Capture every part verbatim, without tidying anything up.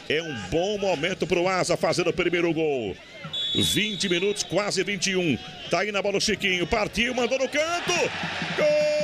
É um bom momento para o Asa fazer o primeiro gol. vinte minutos, quase vinte e um. Tá aí na bola o Chiquinho. Partiu, mandou no canto. Gol!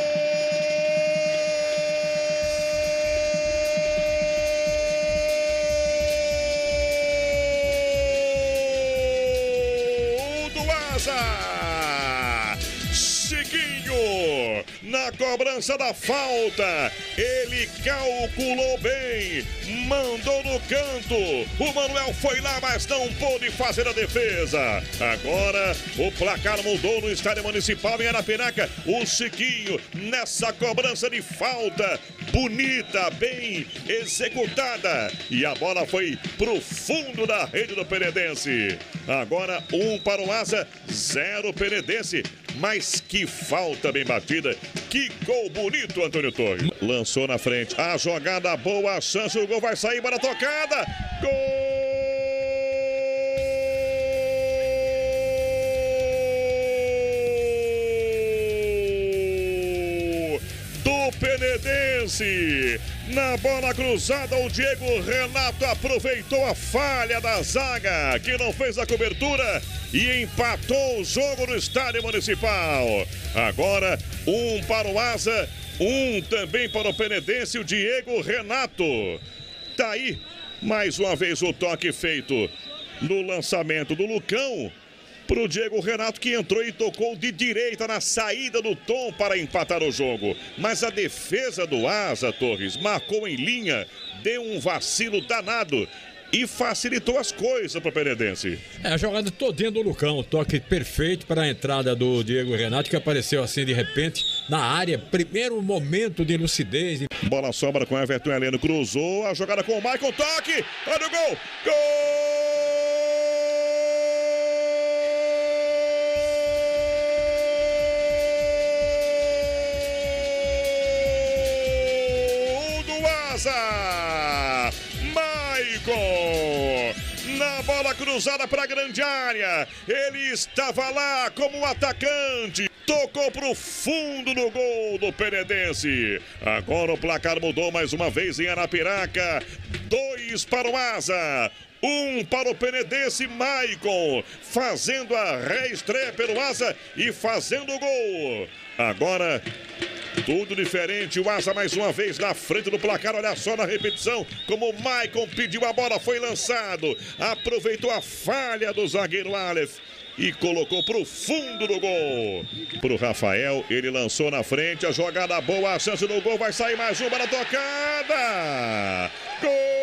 Chiquinho, na cobrança da falta, ele calculou bem, mandou no canto, o Manuel foi lá, mas não pôde fazer a defesa. Agora o placar mudou no Estádio Municipal em Arapiraca. O Chiquinho nessa cobrança de falta, bonita, bem executada, e a bola foi pro fundo da rede do Penedense. Agora um para o Asa, zero Penedense. Mas que falta bem batida, que gol bonito, Antônio Torres. Lançou na frente, a jogada boa, a chance, o gol vai sair, bola tocada, gol do Penedense. Na bola cruzada, o Diego Renato aproveitou a falha da zaga, que não fez a cobertura, e empatou o jogo no Estádio Municipal. Agora, um para o Asa, um também para o Penedense, o Diego Renato. Tá aí, mais uma vez o toque feito no lançamento do Lucão para o Diego Renato, que entrou e tocou de direita na saída do Tom para empatar o jogo. Mas a defesa do Asa, Torres, marcou em linha, deu um vacilo danado e facilitou as coisas para o Penedense. É, a jogada todinha do Lucão, o toque perfeito para a entrada do Diego Renato, que apareceu assim de repente na área. Primeiro momento de lucidez. Bola sobra com Everton Heleno, cruzou a jogada com o Michael, toque, olha o gol, gol! Maicon, na bola cruzada para a grande área, ele estava lá como atacante, tocou para o fundo do gol do Penedense. Agora o placar mudou mais uma vez em Arapiraca, dois para o Asa, um para o Penedense. Maicon fazendo a reestreia pelo Asa e fazendo o gol. Agora tudo diferente, o Asa mais uma vez na frente do placar, olha só na repetição, como o Maicon pediu a bola, foi lançado, aproveitou a falha do zagueiro Aleph e colocou pro fundo do gol. Pro Rafael, ele lançou na frente, a jogada boa, a chance do gol, vai sair mais uma na tocada. Gol!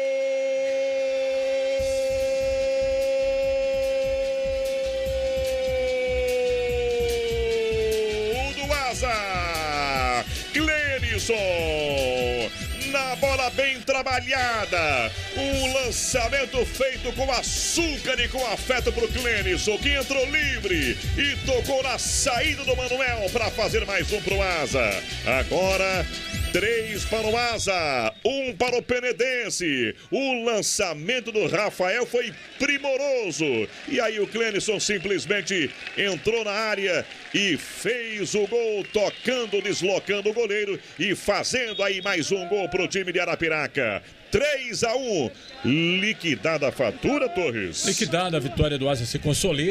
Na bola bem trabalhada, um lançamento feito com açúcar e com afeto para o Clenison, que entrou livre e tocou na saída do Manuel para fazer mais um para o Asa. Agora três para o Asa, um para o Penedense. O lançamento do Rafael foi primoroso. E aí o Clenison simplesmente entrou na área e fez o gol, tocando, deslocando o goleiro e fazendo aí mais um gol para o time de Arapiraca. três a um. Liquidada a fatura, Torres. Liquidada, a vitória do Asa se consolida.